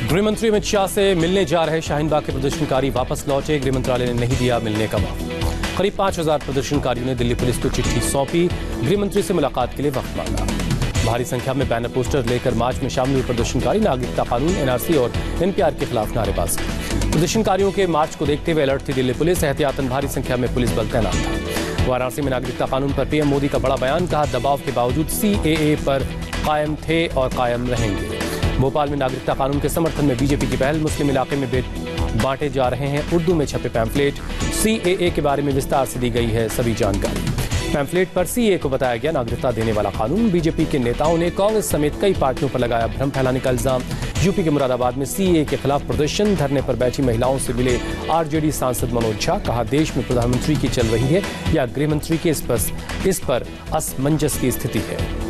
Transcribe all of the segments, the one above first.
गृह मंत्री अमित शाह से मिलने जा रहे शाहीन बाग के प्रदर्शनकारी वापस लौटे। गृह मंत्रालय ने नहीं दिया मिलने का वक्त। करीब 5000 प्रदर्शनकारियों ने दिल्ली पुलिस को चिट्ठी सौंपी। गृह मंत्री से मुलाकात के लिए वक्त मांगा। भारी संख्या में बैनर पोस्टर लेकर मार्च में शामिल हुए प्रदर्शनकारी नागरिकता कानून, एनआरसी और एनपीआर के खिलाफ नारेबाजी। प्रदर्शनकारियों के मार्च को देखते हुए अलर्ट थी दिल्ली पुलिस। एहतियातन भारी संख्या में पुलिस बल तैनात था। वाराणसी में नागरिकता कानून पर पीएम मोदी का बड़ा बयान। कहा, दबाव के बावजूद सीएए पर कायम थे और कायम रहेंगे। भोपाल में नागरिकता कानून के समर्थन में बीजेपी की पहल। मुस्लिम इलाके में बांटे जा रहे हैं उर्दू में छपे पैम्फलेट। सीएए के बारे में विस्तार से दी गई है सभी जानकारी। पैम्फलेट पर सीएए को बताया गया नागरिकता देने वाला कानून। बीजेपी के नेताओं ने कांग्रेस समेत कई पार्टियों पर लगाया भ्रम फैलाने का इल्जाम। यूपी के मुरादाबाद में सीएए के खिलाफ प्रदर्शन। धरने पर बैठी महिलाओं से मिले आरजेडी सांसद मनोज झा। कहा, देश में प्रधानमंत्री की चल रही है या गृह मंत्री की इस पर असमंजस की स्थिति है।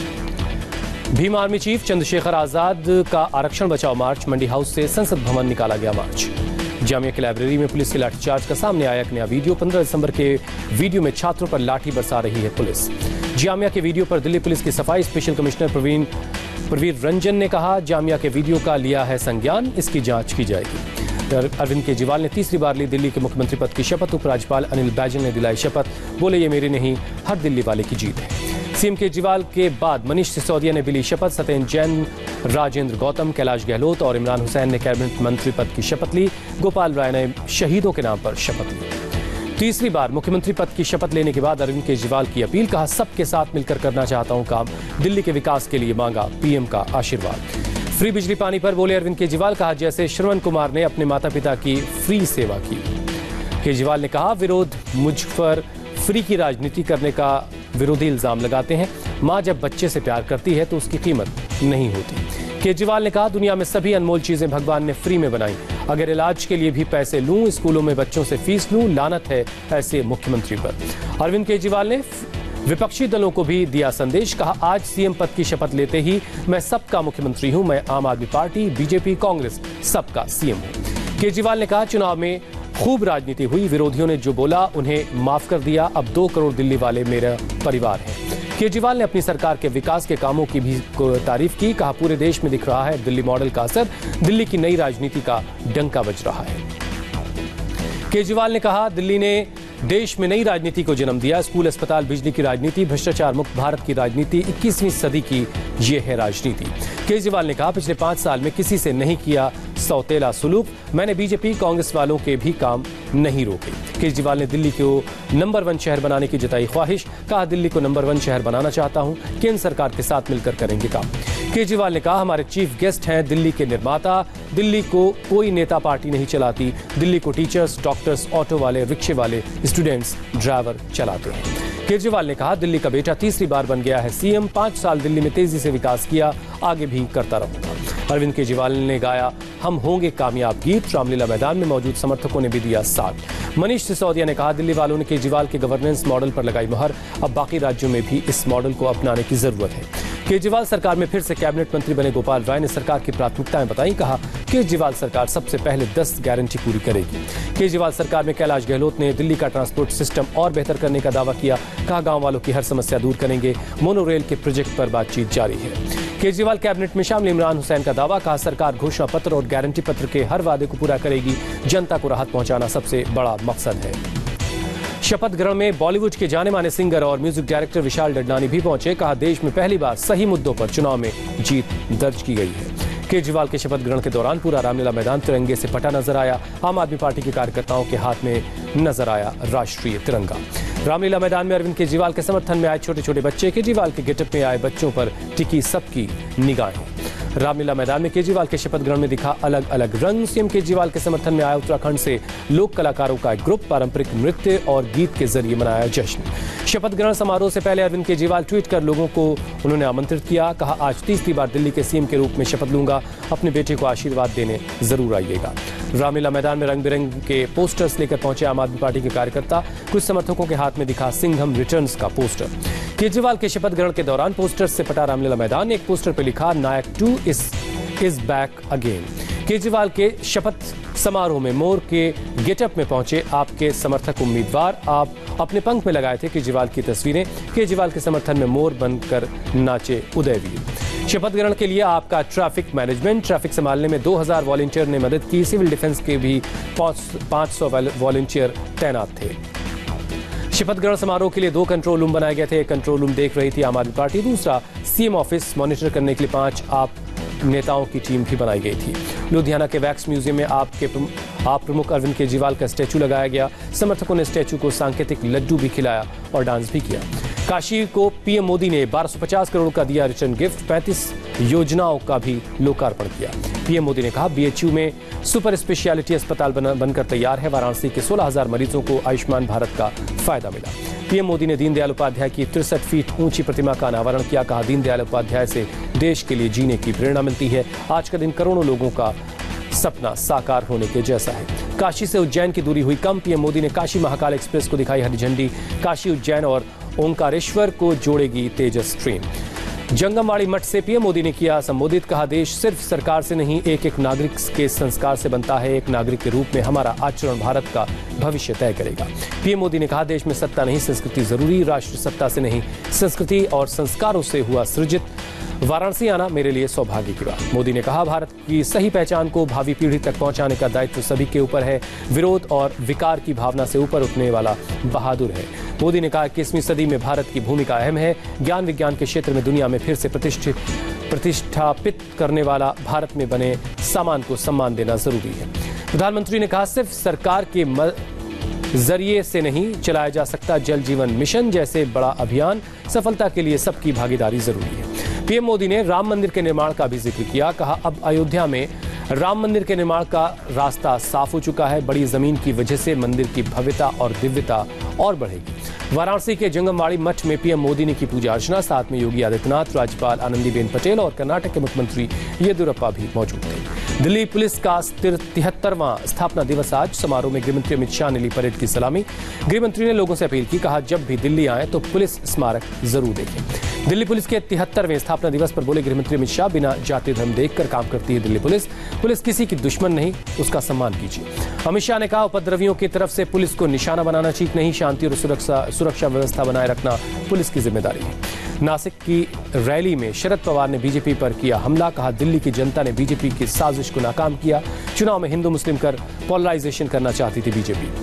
भीम आर्मी चीफ चंद्रशेखर आजाद का आरक्षण बचाओ मार्च। मंडी हाउस से संसद भवन निकाला गया मार्च। जामिया की लाइब्रेरी में पुलिस के लाठीचार्ज का सामने आया एक नया वीडियो। 15 दिसंबर के वीडियो में छात्रों पर लाठी बरसा रही है पुलिस। जामिया के वीडियो पर दिल्ली पुलिस की सफाई। स्पेशल कमिश्नर प्रवीर रंजन ने कहा, जामिया के वीडियो का लिया है संज्ञान, इसकी जांच की जाएगी। अरविंद केजरीवाल ने तीसरी बार ली दिल्ली के मुख्यमंत्री पद की शपथ। उपराज्यपाल अनिल बैजल ने दिलाई शपथ। बोले, ये मेरी नहीं, हर दिल्ली वाले की जीत है। सीएम केजरीवाल के बाद मनीष सिसोदिया ने भी ली शपथ। सत्येंद्र जैन, राजेंद्र गौतम, कैलाश गहलोत और इमरान हुसैन ने कैबिनेट मंत्री पद की शपथ ली। गोपाल राय ने शहीदों के नाम पर शपथ ली। तीसरी बार मुख्यमंत्री पद की शपथ लेने के बाद अरविंद केजरीवाल की अपील। कहा, सबके साथ मिलकर करना चाहता हूं काम। दिल्ली के विकास के लिए मांगा पीएम का आशीर्वाद। फ्री बिजली पानी पर बोले अरविंद केजरीवाल। कहा, जैसे श्रवण कुमार ने अपने माता पिता की फ्री सेवा की। केजरीवाल ने कहा, विरोध मुझ पर फ्री की राजनीति करने का विरोधी इल्जाम लगाते हैं। मां जब बच्चे से प्यार करती है तो उसकी कीमत नहीं होती। केजरीवाल ने कहा, दुनिया में सभी अनमोल चीजें भगवान ने फ्री में बनाई। अगर इलाज के लिए भी पैसे लूं, स्कूलों में बच्चों से फीस लूं, लानत है ऐसे मुख्यमंत्री पर। अरविंद केजरीवाल ने विपक्षी दलों को भी दिया संदेश। कहा, आज सीएम पद की शपथ लेते ही मैं सबका मुख्यमंत्री हूं। मैं आम आदमी पार्टी, बीजेपी, कांग्रेस सबका सीएम हूं। केजरीवाल ने कहा, चुनाव में खूब राजनीति हुई। विरोधियों ने जो बोला उन्हें माफ कर दिया। अब 2 करोड़ दिल्ली वाले मेरा परिवार है। केजरीवाल ने अपनी सरकार के विकास के कामों की भी तारीफ की। कहा, पूरे देश में दिख रहा है दिल्ली मॉडल का असर। दिल्ली की नई राजनीति का डंका बज रहा है। केजरीवाल ने कहा, दिल्ली ने देश में नई राजनीति को जन्म दिया। स्कूल, अस्पताल, बिजली की राजनीति, भ्रष्टाचार मुक्त भारत की राजनीति, 21वीं सदी की ये है राजनीति। केजरीवाल ने कहा, पिछले 5 साल में किसी से नहीं किया सौतेला सुलूक। मैंने बीजेपी, कांग्रेस वालों के भी काम नहीं रोके। केजरीवाल ने दिल्ली को नंबर 1 शहर बनाने की जताई ख्वाहिश। कहा, दिल्ली को नंबर 1 शहर बनाना चाहता हूं। केंद्र सरकार के साथ मिलकर करेंगे काम। केजरीवाल ने कहा, हमारे चीफ गेस्ट हैं दिल्ली के निर्माता। दिल्ली को कोई नेता पार्टी नहीं चलाती। दिल्ली को टीचर्स, डॉक्टर्स, ऑटो वाले, रिक्शे वाले, स्टूडेंट्स, ड्राइवर चलाते हैं। केजरीवाल ने कहा, दिल्ली का बेटा तीसरी बार बन गया है सीएम। 5 साल दिल्ली में तेजी से विकास किया, आगे भी करता रहूंगा। अरविंद केजरीवाल ने गाया हम होंगे कामयाब गीत। रामलीला मैदान में मौजूद समर्थकों ने भी दिया साथ। मनीष सिसोदिया ने कहा, दिल्ली वालों ने केजरीवाल के गवर्नेंस मॉडल पर लगाई मुहर। अब बाकी राज्यों में भी इस मॉडल को अपनाने की जरूरत है। केजरीवाल सरकार में फिर से कैबिनेट मंत्री बने गोपाल राय ने सरकार की प्राथमिकताएं बताई। कहा, केजरीवाल सरकार सबसे पहले 10 गारंटी पूरी करेगी। केजरीवाल सरकार में कैलाश गहलोत ने दिल्ली का ट्रांसपोर्ट सिस्टम और बेहतर करने का दावा किया। कहा, गांव वालों की हर समस्या दूर करेंगे। मोनोरेल के प्रोजेक्ट पर बातचीत जारी है। केजरीवाल कैबिनेट में शामिल इमरान हुसैन का दावा। कहा, सरकार घोषणा पत्र और गारंटी पत्र के हर वादे को पूरा करेगी। जनता को राहत पहुंचाना सबसे बड़ा मकसद है। शपथ ग्रहण में बॉलीवुड के जाने माने सिंगर और म्यूजिक डायरेक्टर विशाल डडलानी भी पहुंचे। कहा, देश में पहली बार सही मुद्दों पर चुनाव में जीत दर्ज की गई है। केजरीवाल के शपथ ग्रहण के दौरान पूरा रामलीला मैदान तिरंगे से पटा नजर आया। आम आदमी पार्टी के कार्यकर्ताओं के हाथ में नजर आया राष्ट्रीय तिरंगा। रामलीला मैदान में अरविंद केजरीवाल के समर्थन में आए छोटे छोटे बच्चे। केजरीवाल के गेटअप में आए बच्चों पर टिकी सबकी निगाहें। रामलीला मैदान में केजरीवाल के शपथ ग्रहण में दिखा अलग अलग रंग। सीएम केजरीवाल के समर्थन में आया उत्तराखंड से लोक कलाकारों का एक ग्रुप। पारंपरिक नृत्य और गीत के जरिए मनाया जश्न। शपथ ग्रहण समारोह से पहले अरविंद केजरीवाल ट्वीट कर लोगों को उन्होंने आमंत्रित किया। कहा, आज तीसरी बार दिल्ली के सीएम के रूप में शपथ लूंगा। अपने बेटे को आशीर्वाद देने जरूर आइएगा। रामलीला मैदान में रंग बिरंगे के पोस्टर्स लेकर पहुंचे आम आदमी पार्टी के कार्यकर्ता। कुछ समर्थकों के हाथ में दिखा सिंघम रिटर्न्स का पोस्टर। केजरीवाल के शपथ ग्रहण के दौरान पोस्टर्स से पटा रामलीला मैदान। एक पोस्टर पर लिखा, Nayak 2 is back again. Kejriwal के शपथ समारोह में मोर के गेटअप में पहुंचे आपके समर्थक उम्मीदवार। आप अपने पंख में लगाए थे केजरीवाल की तस्वीरें। केजरीवाल के समर्थन में मोर बनकर नाचे उदयवीर। शपथ ग्रहण के लिए आपका ट्रैफिक मैनेजमेंट, ट्रैफिक संभालने में 2000 वॉलंटियर ने मदद की। सिविल डिफेंस के भी 500 वॉलंटियर तैनात थे। शपथ ग्रहण समारोह के लिए 2 कंट्रोल रूम बनाए गए थे। एक कंट्रोल रूम देख रही थी आम आदमी पार्टी, दूसरा सीएम ऑफिस मॉनिटर करने के लिए 5 आप नेताओं की टीम भी बनाई गई थी। लुधियाना के वैक्स म्यूजियम में आप प्रमुख अरविंद केजरीवाल का स्टैचू लगाया गया। समर्थकों ने स्टैचू को सांकेतिक लड्डू भी खिलाया और डांस भी किया। काशी को पीएम मोदी ने 1250 करोड़ का दिया रिटर्न गिफ्ट, 35 योजनाओं का भी लोकार्पण किया। पीएम मोदी ने कहा बीएचयू में सुपर स्पेशलिटी अस्पताल बनकर तैयार है। वाराणसी के 16,000 मरीजों को आयुष्मान भारत का फायदा मिला। पीएम मोदी ने दीनदयाल उपाध्याय की 63 फीट ऊंची प्रतिमा का अनावरण किया। कहा दीनदयाल उपाध्याय से देश के लिए जीने की प्रेरणा मिलती है। आज का दिन करोड़ों लोगों का सपना साकार होने के जैसा है। काशी से उज्जैन की दूरी हुई कम। पीएम मोदी ने काशी महाकाल एक्सप्रेस को दिखाई हरी झंडी। काशी, उज्जैन और ओंकारेश्वर को जोड़ेगी तेजस ट्रेन। जंगमवाड़ी मठ से पीएम मोदी ने किया संबोधित। कहा देश सिर्फ सरकार से नहीं, एक नागरिक के संस्कार से बनता है। एक नागरिक के रूप में हमारा आचरण भारत का भविष्य तय करेगा। पीएम मोदी ने कहा देश में सत्ता नहीं, संस्कृति जरूरी। राष्ट्र सत्ता से नहीं, संस्कृति और संस्कारों से हुआ सृजित। वाराणसी आना मेरे लिए सौभाग्य की बात। मोदी ने कहा भारत की सही पहचान को भावी पीढ़ी तक पहुंचाने का दायित्व सभी के ऊपर है। विरोध और विकार की भावना से ऊपर उठने वाला बहादुर है। मोदी ने कहा 21वीं सदी में भारत की भूमिका अहम है। ज्ञान विज्ञान के क्षेत्र में दुनिया में फिर से प्रतिष्ठापित करने वाला भारत में बने सामान को सम्मान देना जरूरी है। प्रधानमंत्री ने कहा सिर्फ सरकार के जरिए से नहीं चलाया जा सकता जल जीवन मिशन जैसे बड़ा अभियान। सफलता के लिए सबकी भागीदारी जरूरी है। पीएम मोदी ने राम मंदिर के निर्माण का भी जिक्र किया। कहा अब अयोध्या में राम मंदिर के निर्माण का रास्ता साफ हो चुका है। बड़ी जमीन की वजह से मंदिर की भव्यता और दिव्यता और बढ़ेगी। वाराणसी के जंगमवाड़ी मठ में पीएम मोदी ने की पूजा अर्चना। साथ में योगी आदित्यनाथ, राज्यपाल आनंदीबेन पटेल और कर्नाटक के मुख्यमंत्री येदियुरप्पा भी मौजूद थे। दिल्ली पुलिस का 73वां स्थापना दिवस आज। समारोह में गृहमंत्री अमित शाह ने ली परेड की सलामी। गृहमंत्री ने लोगों से अपील की। कहा जब भी दिल्ली आए तो पुलिस स्मारक जरूर देखें। दिल्ली पुलिस के 73वें स्थापना दिवस पर बोले गृहमंत्री अमित शाह, बिना जाति धर्म देखकर काम करती है दिल्ली पुलिस। पुलिस किसी की दुश्मन नहीं, उसका सम्मान कीजिए। अमित शाह ने कहा उपद्रवियों की तरफ से पुलिस को निशाना बनाना ठीक नहीं। शांति और सुरक्षा व्यवस्था बनाए रखना पुलिस की जिम्मेदारी है। नासिक की रैली में शरद पवार ने बीजेपी पर किया हमला। कहा दिल्ली की जनता ने बीजेपी की साजिश को नाकाम किया। चुनाव में हिंदू मुस्लिम कर पोलराइजेशन करना चाहती थी बीजेपी।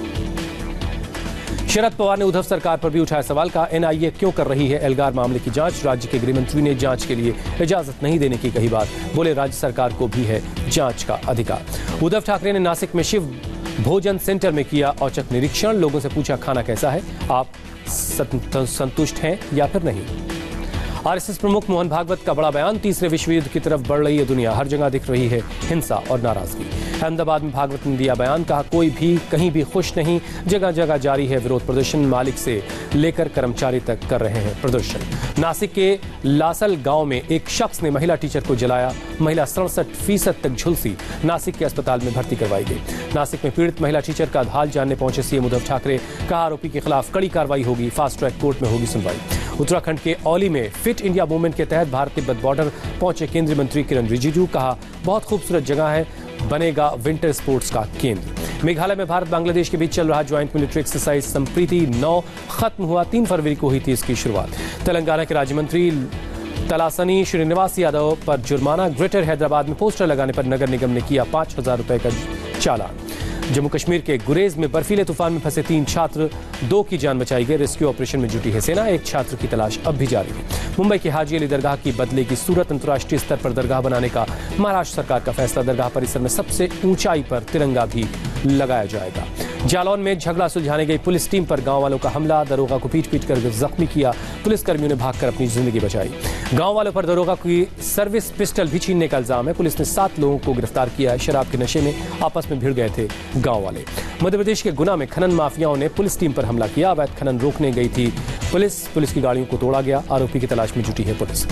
शरद पवार ने उद्धव सरकार पर भी उठाया सवाल। का एनआईए क्यों कर रही है एल्गार मामले की जांच। राज्य के गृहमंत्री ने जांच के लिए इजाजत नहीं देने की कही बात। बोले राज्य सरकार को भी है जांच का अधिकार। उद्धव ठाकरे ने नासिक में शिव भोजन सेंटर में किया औचक निरीक्षण। लोगों से पूछा खाना कैसा है, आप संतुष्ट हैं या फिर नहीं। आरएसएस प्रमुख मोहन भागवत का बड़ा बयान। तीसरे विश्व युद्ध की तरफ बढ़ रही है दुनिया, हर जगह दिख रही है हिंसा और नाराजगी। अहमदाबाद में भागवत ने दिया बयान। कहा कोई भी कहीं भी खुश नहीं, जगह जगह जारी है विरोध प्रदर्शन। मालिक से लेकर कर्मचारी तक कर रहे हैं प्रदर्शन। नासिक के लासल गांव में एक शख्स ने महिला टीचर को जलाया। महिला 67% तक झुलसी, नासिक के अस्पताल में भर्ती करवाई गई। नासिक में पीड़ित महिला टीचर का हाल जानने पहुंचे सीएम उद्धव ठाकरे। कहा आरोपी के खिलाफ कड़ी कार्रवाई होगी। फास्ट ट्रैक कोर्ट में होगी सुनवाई। उत्तराखंड के औली में फिट इंडिया मूवमेंट के तहत भारत तिब्बत बॉर्डर पहुंचे केंद्रीय मंत्री किरण रिजिजू। कहा बहुत खूबसूरत जगह है, बनेगा विंटर स्पोर्ट्स का केंद्र। मेघालय में भारत बांग्लादेश के बीच चल रहा ज्वाइंट मिलिट्री एक्सरसाइज संप्रीति 9 खत्म हुआ। 3 फरवरी को हुई थी इसकी शुरुआत। तेलंगाना के राज्य मंत्री तलासनी श्रीनिवास यादव पर जुर्माना। ग्रेटर हैदराबाद में पोस्टर लगाने पर नगर निगम ने किया 5,000 रुपए का चालान। जम्मू कश्मीर के गुरेज में बर्फीले तूफान में फंसे 3 छात्र, 2 की जान बचाई गई। रेस्क्यू ऑपरेशन में जुटी है सेना। 1 छात्र की तलाश अब भी जारी है। मुंबई की हाजी अली दरगाह की बदलेगी सूरत। अंतर्राष्ट्रीय स्तर पर दरगाह बनाने का महाराष्ट्र सरकार का फैसला। दरगाह परिसर में सबसे ऊंचाई पर तिरंगा भी लगाया जाएगा। जालौन में झगड़ा सुलझाने गई पुलिस टीम पर गांव वालों का हमला। दरोगा को पीट कर जख्मी किया। पुलिसकर्मियों ने भागकर अपनी जिंदगी बचाई। गांव वालों पर दरोगा की सर्विस पिस्टल भी छीनने का इल्जाम है। पुलिस ने 7 लोगों को गिरफ्तार किया है। शराब के नशे में आपस में भिड़ गए थे गांव वाले। मध्य प्रदेश के गुना में खनन माफियाओं ने पुलिस टीम पर हमला किया। अवैध खनन रोकने गई थी पुलिस की गाड़ियों को तोड़ा गया। आरोपी की तलाश में जुटी है पुलिस।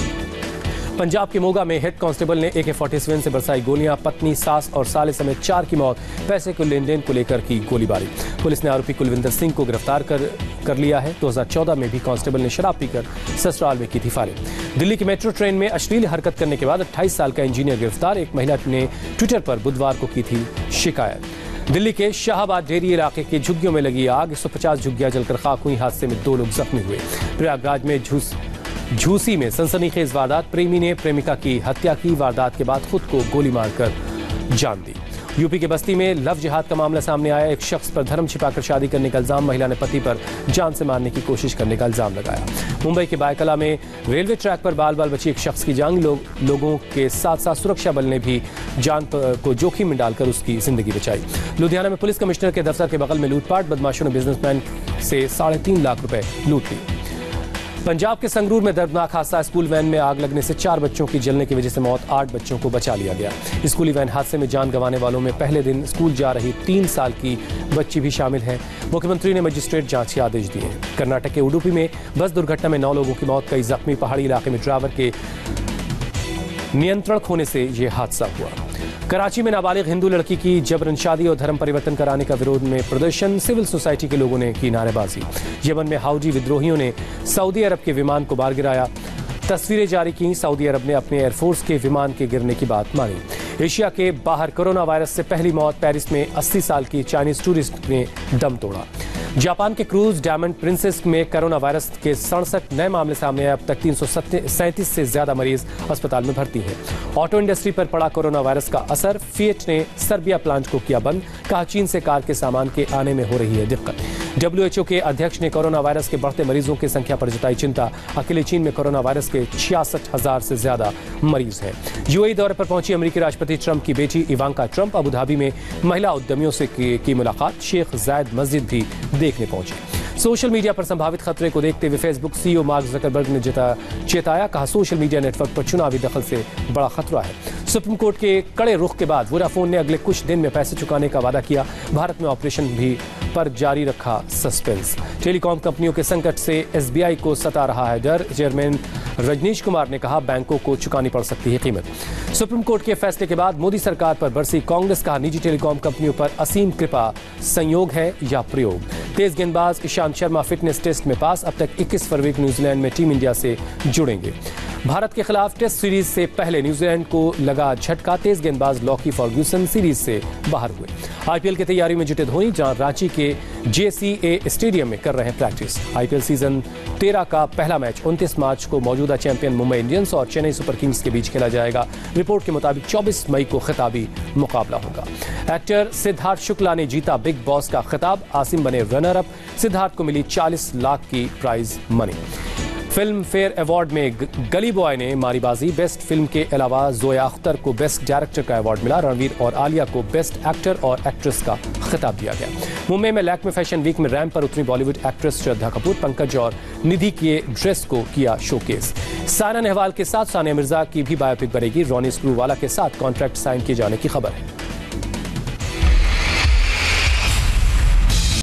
पंजाब के मोगा में हेड कांस्टेबल ने AK-47 से बरसाई गोलियां। पत्नी, सास और साले समेत 4 की मौत। पैसे को लेन देन को लेकर की गोलीबारी। पुलिस ने आरोपी कुलविंदर सिंह को गिरफ्तार कर लिया है। 2014 में भी कांस्टेबल ने शराब पीकर ससुराल में की थी फायरिंग। दिल्ली की मेट्रो ट्रेन में अश्लील हरकत करने के बाद 28 साल का इंजीनियर गिरफ्तार। एक महिला ने ट्विटर पर बुधवार को की थी शिकायत। दिल्ली के शाहबाद डेरी इलाके के झुग्गियों में लगी आग। 150 झुग्गियां जलकर खाक हुई। हादसे में 2 लोग जख्मी हुए। प्रयागराज में झूसी में सनसनीखेज वारदात, प्रेमी ने प्रेमिका की हत्या की, वारदात के बाद खुद को गोली मारकर जान दी। यूपी के बस्ती में लव जिहाद का मामला सामने आया। एक शख्स पर धर्म छिपाकर शादी करने का इल्जाम, महिला ने पति पर जान से मारने की कोशिश करने का इल्जाम लगाया। मुंबई के बायकला में रेलवे ट्रैक पर बाल बाल बची एक शख्स की जान, लोगों के साथ साथ सुरक्षा बल ने भी जान को जोखिम में डालकर उसकी जिंदगी बचाई। लुधियाना में पुलिस कमिश्नर के दफ्तर के बगल में लूटपाट, बदमाशों ने बिजनेसमैन से 3.5 लाख रुपए लूट ली। पंजाब के संगरूर में दर्दनाक हादसा, स्कूल वैन में आग लगने से 4 बच्चों की जलने की वजह से मौत, 8 बच्चों को बचा लिया गया। स्कूली वैन हादसे में जान गंवाने वालों में पहले दिन स्कूल जा रही 3 साल की बच्ची भी शामिल है। मुख्यमंत्री ने मजिस्ट्रेट जांच के आदेश दिए। कर्नाटक के उडुपी में बस दुर्घटना में 9 लोगों की मौत, कई जख्मी। पहाड़ी इलाके में ड्राइवर के नियंत्रण खोने से यह हादसा हुआ। कराची में नाबालिग हिंदू लड़की की जबरन शादी और धर्म परिवर्तन कराने का विरोध में प्रदर्शन, सिविल सोसाइटी के लोगों ने की नारेबाजी। यमन में हाउजी विद्रोहियों ने सऊदी अरब के विमान को मार गिराया, तस्वीरें जारी की। सऊदी अरब ने अपने एयरफोर्स के विमान के गिरने की बात मानी। एशिया के बाहर कोरोना वायरस से पहली मौत, पेरिस में 80 साल की चाइनीज टूरिस्ट ने दम तोड़ा। जापान के क्रूज डायमंड प्रिंसेस में कोरोना वायरस के 67 नए मामले सामने आए। अब तक 337 से ज्यादा मरीज अस्पताल में भर्ती हैं। ऑटो इंडस्ट्री पर पड़ा कोरोना वायरस का असर, फिएट ने सर्बिया प्लांट को किया बंद, कहा चीन से कार के सामान के आने में हो रही है दिक्कत। WHO के अध्यक्ष ने कोरोना वायरस के बढ़ते मरीजों की संख्या पर जताई चिंता। अकेले चीन में कोरोना वायरस के 66,000 से ज्यादा मरीज हैं। यूएई दौरे पर पहुंची अमेरिकी राष्ट्रपति ट्रंप की बेटी इवांका ट्रंप, अबू धाबी में महिला उद्यमियों से की मुलाकात। शेख जायद मस्जिद भी देखने पहुंचे। सोशल मीडिया पर संभावित खतरे को देखते हुए फेसबुक CEO मार्क ज़करबर्ग ने चेताया, कहा सोशल मीडिया नेटवर्क पर चुनावी दखल से बड़ा खतरा है। सुप्रीम कोर्ट के कड़े रुख के बाद वोडाफोन ने अगले कुछ दिन में पैसे चुकाने का वादा किया। भारत में ऑपरेशन भी पर जारी रखा सस्पेंस। टेलीकॉम कंपनियों के संकट से SBI को सता रहा है डर, चेयरमैन रजनीश कुमार ने कहा बैंकों को चुकानी पड़ सकती है कीमत। सुप्रीम कोर्ट के फैसले के बाद मोदी सरकार पर बरसी कांग्रेस, कहा निजी टेलीकॉम कंपनियों पर असीम कृपा संयोग है या प्रयोग। तेज गेंदबाज ईशांत शर्मा फिटनेस टेस्ट में पास, अब तक 21 फरवरी को न्यूजीलैंड में टीम इंडिया से जुड़ेंगे। भारत के खिलाफ टेस्ट सीरीज से पहले न्यूजीलैंड को लगा झटका, तेज गेंदबाज लॉकी फर्ग्यूसन सीरीज से बाहर हुए। IPL की तैयारी में जुटे धोनी, जहां रांची के JCA स्टेडियम में कर रहे हैं प्रैक्टिस। IPL सीजन 13 का पहला मैच 29 मार्च को मौजूदा चैंपियन मुंबई इंडियंस और चेन्नई सुपर किंग्स के बीच खेला जाएगा। रिपोर्ट के मुताबिक 24 मई को खिताबी मुकाबला होगा। एक्टर सिद्धार्थ शुक्ला ने जीता बिग बॉस का खिताब, आसिम बने रनर अप। सिद्धार्थ को मिली 40 लाख की prize money. Filmfare award में गली बॉय ने मारी बाजी, बेस्ट फिल्म के अलावा जोया अख्तर को बेस्ट डायरेक्टर का अवार्ड मिला। रणवीर और आलिया को बेस्ट एक्टर और एक्ट्रेस का खिताब दिया गया। मुंबई में लैक्मे फैशन वीक में रैंप पर उतरी बॉलीवुड एक्ट्रेस श्रद्धा कपूर, पंकज और निधि के ड्रेस को किया शोकेस। सायना नेहवाल के साथ सानिया मिर्जा की भी बायोपिक बनेगी। रॉनी स्क्रूवाला के साथ कॉन्ट्रैक्ट साइन किए जाने की खबर है।